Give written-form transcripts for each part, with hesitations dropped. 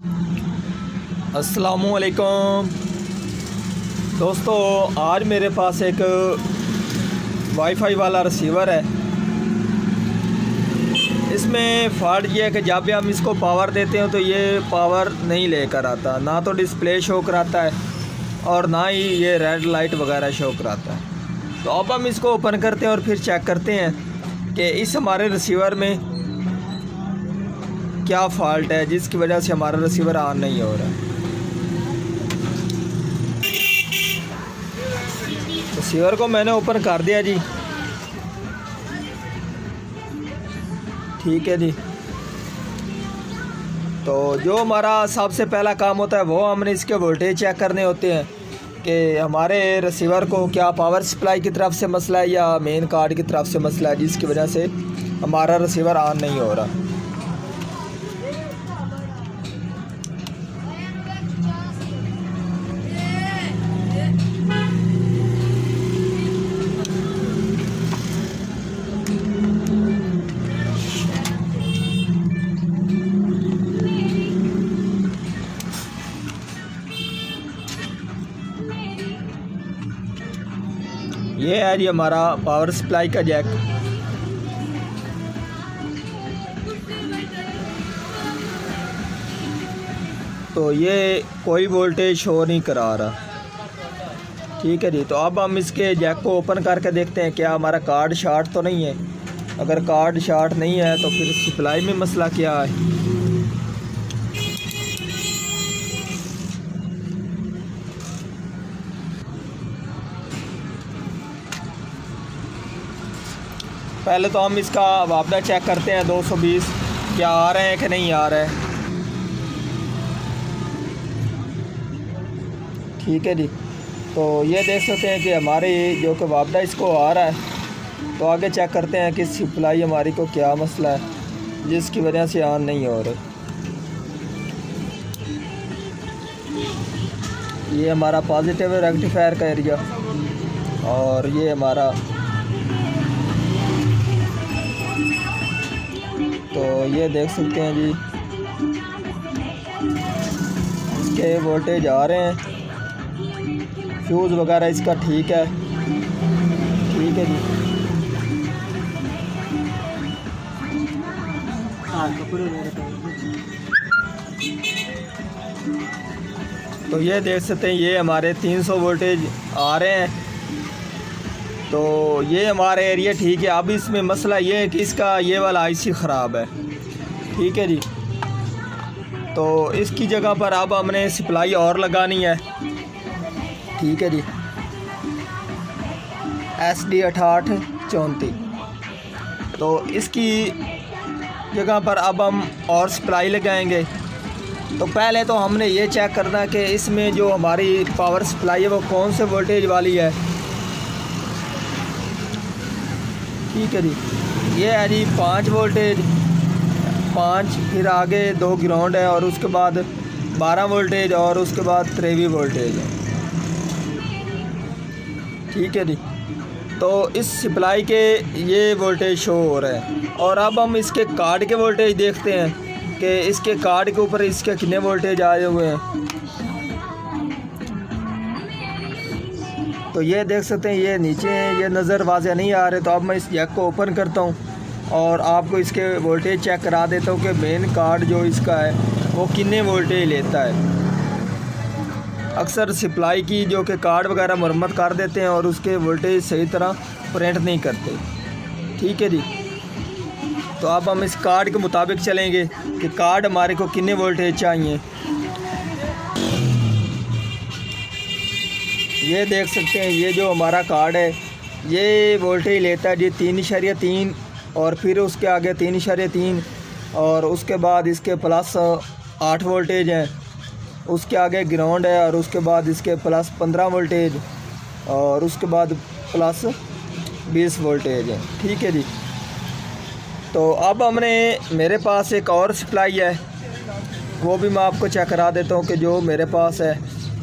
अस्सलामुअलैकुम दोस्तों, आज मेरे पास एक वाईफाई वाला रिसीवर है। इसमें फॉल्ट ये है कि जब भी हम इसको पावर देते हैं तो ये पावर नहीं लेकर आता, ना तो डिस्प्ले शो कराता है और ना ही ये रेड लाइट वगैरह शो कराता है। तो अब हम इसको ओपन करते हैं और फिर चेक करते हैं कि इस हमारे रिसीवर में क्या फ़ॉल्ट है जिसकी वजह से हमारा रिसीवर ऑन नहीं हो रहा है। रिसीवर को मैंने ओपन कर दिया जी। ठीक है जी। तो जो हमारा सबसे पहला काम होता है वो हमने इसके वोल्टेज चेक करने होते हैं कि हमारे रिसीवर को क्या पावर सप्लाई की तरफ से मसला है या मेन कार्ड की तरफ से मसला है जिसकी वजह से हमारा रिसीवर ऑन नहीं हो रहा। ये है जी हमारा पावर सप्लाई का जैक। तो ये कोई वोल्टेज शो नहीं करा रहा। ठीक है जी। तो अब हम इसके जैक को ओपन करके देखते हैं क्या हमारा कार्ड शॉर्ट तो नहीं है। अगर कार्ड शॉर्ट नहीं है तो फिर सप्लाई में मसला क्या है। पहले तो हम इसका वापदा चेक करते हैं 220 क्या आ रहे हैं कि नहीं आ रहे हैं। ठीक है जी। तो ये देख सकते हैं कि हमारे जो कि वापदा इसको आ रहा है। तो आगे चेक करते हैं कि सप्लाई हमारी को क्या मसला है जिसकी वजह से ऑन नहीं हो रही। ये हमारा पॉजिटिव रेक्टिफायर का एरिया और ये हमारा, तो ये देख सकते हैं जी इसके वोल्टेज आ रहे हैं। फ्यूज़ वगैरह इसका ठीक है। ठीक है जी। तो ये देख सकते हैं ये हमारे 300 वोल्टेज आ रहे हैं। तो ये हमारे एरिया ठीक है। अब इसमें मसला ये है कि इसका ये वाला आईसी ख़राब है। ठीक है जी। तो इसकी जगह पर अब हमने सप्लाई और लगानी है। ठीक है जी। SD 6834। तो इसकी जगह पर अब हम और सप्लाई लगाएंगे। तो पहले तो हमने ये चेक करना है कि इसमें जो हमारी पावर सप्लाई है वो कौन से वोल्टेज वाली है। ठीक है जी। ये है जी 5 वोल्टेज, 5, फिर आगे 2 ग्राउंड है और उसके बाद 12 वोल्टेज और उसके बाद 23 वोल्टेज है। ठीक है जी। तो इस सप्लाई के ये वोल्टेज शो हो रहे हैं। और अब हम इसके कार्ड के वोल्टेज देखते हैं कि इसके कार्ड के ऊपर इसके कितने वोल्टेज आए हुए हैं। तो ये देख सकते हैं ये नीचे हैं, ये नज़र वाज़े नहीं आ रहे। तो अब मैं इस जैक को ओपन करता हूँ और आपको इसके वोल्टेज चेक करा देता हूँ कि मेन कार्ड जो इसका है वो कितने वोल्टेज लेता है। अक्सर सप्लाई की जो कि कार्ड वगैरह मरम्मत कर देते हैं और उसके वोल्टेज सही तरह प्रिंट नहीं करते। ठीक है जी। तो अब हम इस कार्ड के मुताबिक चलेंगे कि कार्ड हमारे को कितने वोल्टेज चाहिए। ये देख सकते हैं ये जो हमारा कार्ड है ये वोल्टेज लेता है जी 3.3 और फिर उसके आगे 3.3 और उसके बाद इसके प्लस 8 वोल्टेज हैं। उसके आगे ग्राउंड है और उसके बाद इसके प्लस 15 वोल्टेज और उसके बाद प्लस 20 वोल्टेज है। ठीक है जी। तो अब हमने मेरे पास एक और सप्लाई है वो भी मैं आपको चेक करा देता हूँ कि जो मेरे पास है।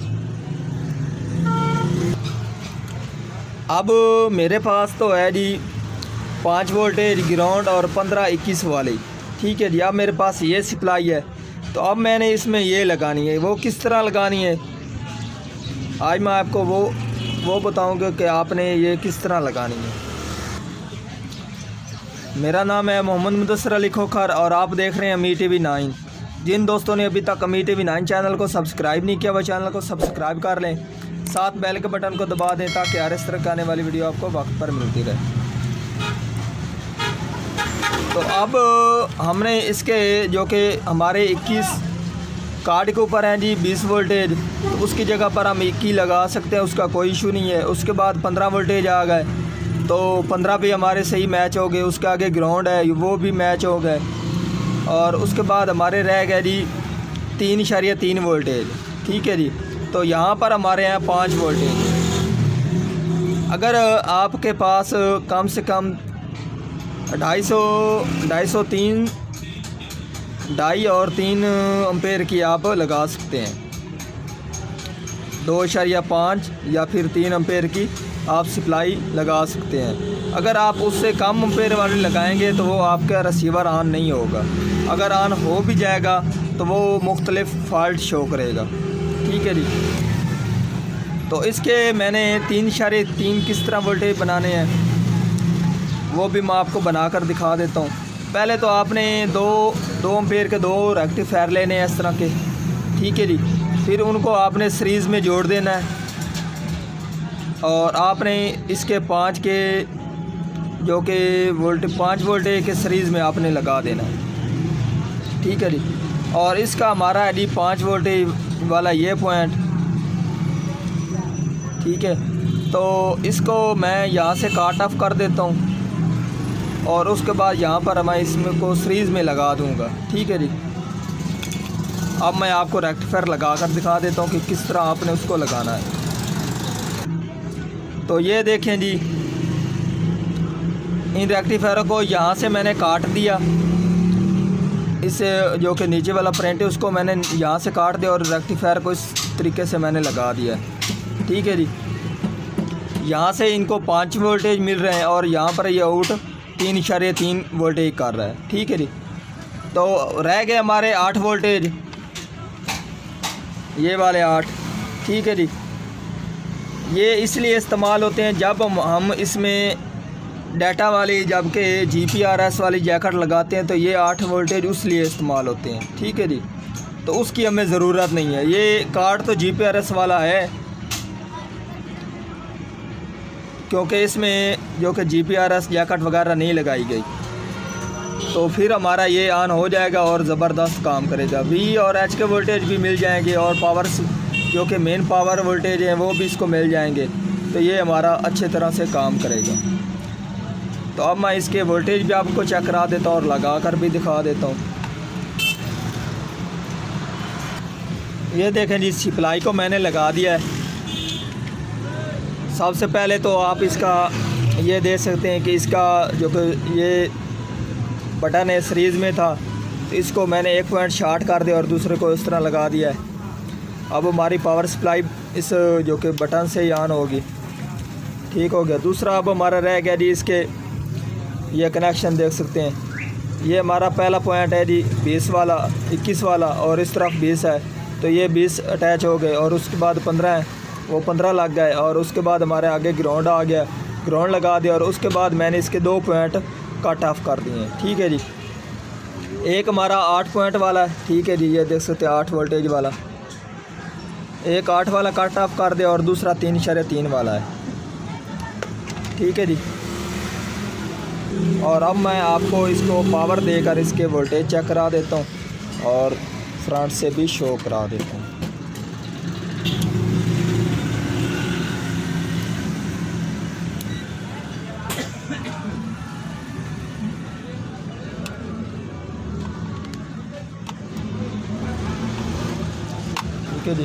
अब मेरे पास तो है जी 5 वोल्टेज ग्राउंड और 15-21 वाली। ठीक है जी। अब मेरे पास ये सप्लाई है। तो अब मैंने इसमें ये लगानी है, वो किस तरह लगानी है आज मैं आपको वो बताऊंगा कि आपने ये किस तरह लगानी है। मेरा नाम है मोहम्मद मुदस्सिर अली खोखर और आप देख रहे हैं अमी टीवी 9। जिन दोस्तों ने अभी तक अमी टीवी 9 चैनल को सब्सक्राइब नहीं किया, वह चैनल को सब्सक्राइब कर लें, साथ बेल के बटन को दबा दें ताकि हर इस तरह की आने वाली वीडियो आपको वक्त पर मिलती रहे। तो अब हमने इसके जो कि हमारे 21 कार्ड के ऊपर हैं जी 20 वोल्टेज, तो उसकी जगह पर हम 21 लगा सकते हैं, उसका कोई इशू नहीं है। उसके बाद 15 वोल्टेज आ गए तो 15 भी हमारे सही मैच हो गए। उसके आगे ग्राउंड है वो भी मैच हो गए। और उसके बाद हमारे रह गए जी 3.3 वोल्टेज, ठीक है जी। तो यहाँ पर हमारे यहाँ 5 वोल्टेज। अगर आपके पास कम से कम 250 2.5 और 3 एम्पेयर की आप लगा सकते हैं। 2.5 या फिर 3 एम्पेयर की आप सप्लाई लगा सकते हैं। अगर आप उससे कम एम्पेयर वाली लगाएंगे तो वो आपका रिसीवर ऑन नहीं होगा। अगर ऑन हो भी जाएगा तो वो मुख्तलिफ फॉल्ट शो करेगा, ठीक है जी। तो इसके मैंने 3.3 किस तरह वोल्टेज बनाने हैं वो भी मैं आपको बनाकर दिखा देता हूँ। पहले तो आपने 2 एम्पेयर के 2 रेक्टिफायर लेने हैं इस तरह के, ठीक है जी। फिर उनको आपने सीरीज़ में जोड़ देना है और आपने इसके 5 के जो कि 5 वोल्टेज के सीरीज़ में आपने लगा देना है, ठीक है जी। और इसका हमारा है जी 5 वोल्टेज वाला ये पॉइंट, ठीक है। तो इसको मैं यहाँ से काट ऑफ कर देता हूँ और उसके बाद यहाँ पर मैं इसमें को सीरीज़ में लगा दूँगा, ठीक है जी। अब मैं आपको रेक्टिफायर लगा कर दिखा देता हूँ कि किस तरह आपने उसको लगाना है। तो ये देखें जी, इन रेक्टिफायरों को यहाँ से मैंने काट दिया। इसे जो कि नीचे वाला प्रिंट है उसको मैंने यहाँ से काट दिया और रेक्टिफायर को इस तरीके से मैंने लगा दिया, ठीक है जी। यहाँ से इनको 5 वोल्टेज मिल रहे हैं और यहाँ पर ये आउट 3.3 वोल्टेज कर रहा है, ठीक है जी। तो रह गए हमारे 8 वोल्टेज, ये वाले 8, ठीक है जी। ये इसलिए इस्तेमाल होते हैं जब हम इसमें डाटा वाली जबकि GPRS वाली जैकेट लगाते हैं तो ये 8 वोल्टेज उस लिए इस्तेमाल होते हैं, ठीक है जी। तो उसकी हमें ज़रूरत नहीं है। ये कार्ड तो GPRS वाला है क्योंकि इसमें जो कि GPRS जैकेट वगैरह नहीं लगाई गई। तो फिर हमारा ये ऑन हो जाएगा और ज़बरदस्त काम करेगा। V और H के वोल्टेज भी मिल जाएंगे और पावर जो कि मेन पावर वोल्टेज हैं वो भी इसको मिल जाएंगे। तो ये हमारा अच्छे तरह से काम करेगा। तो अब मैं इसके वोल्टेज भी आपको चेक करा देता हूँ और लगा कर भी दिखा देता हूँ। ये देखें जी, सप्लाई को मैंने लगा दिया है। सबसे पहले तो आप इसका ये देख सकते हैं कि इसका जो कि ये बटन है सीरीज़ में था तो इसको मैंने एक पॉइंट शॉर्ट कर दिया और दूसरे को इस तरह लगा दिया है। अब हमारी पावर सप्लाई इस जो कि बटन से ही ऑन होगी, ठीक हो गया। दूसरा अब हमारा रह गया जी, इसके ये कनेक्शन देख सकते हैं। ये हमारा पहला पॉइंट है जी 20 वाला, 21 वाला और इस तरफ 20 है तो ये 20 अटैच हो गए। और उसके बाद 15 है, वो 15 लग गए। और उसके बाद हमारे आगे ग्राउंड आ गया, ग्राउंड लगा दिया। और उसके बाद मैंने इसके 2 पॉइंट कट ऑफ कर दिए हैं, ठीक है जी। एक हमारा 8 पॉइंट वाला है, ठीक है जी, ये देख सकते हैं 8 वोल्टेज वाला। एक 8 वाला कट ऑफ कर दिया और दूसरा 3.3 वाला है, ठीक है जी। और अब मैं आपको इसको पावर देकर इसके वोल्टेज चेक करा देता हूँ और फ्रंट से भी शो करा देता हूँ। ठीक है जी,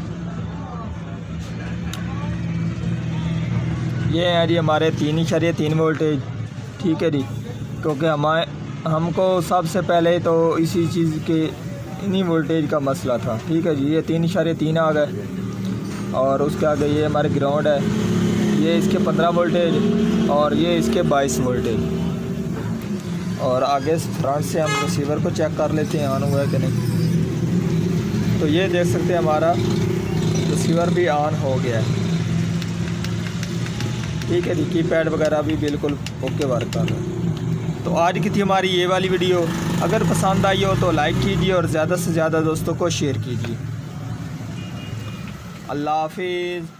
ये है जी हमारे 3.3 वोल्टेज, ठीक है जी। क्योंकि हमको सबसे पहले तो इसी चीज़ के इन्हीं वोल्टेज का मसला था, ठीक है जी। ये 3.3 आ गए और उसके आगे ये हमारे ग्राउंड है, ये इसके 15 वोल्टेज और ये इसके 22 वोल्टेज। और आगे फ्रंट से हम रिसीवर को चेक कर लेते हैं ऑन हुआ है कि नहीं। तो ये देख सकते हैं हमारा रिसीवर भी ऑन हो गया है। ठीक है जी, कीपैड वगैरह भी बिल्कुल ओके वर्क कर रहा है। तो आज की थी हमारी ये वाली वीडियो। अगर पसंद आई हो तो लाइक कीजिए और ज़्यादा से ज़्यादा दोस्तों को शेयर कीजिए। अल्लाह हाफिज़।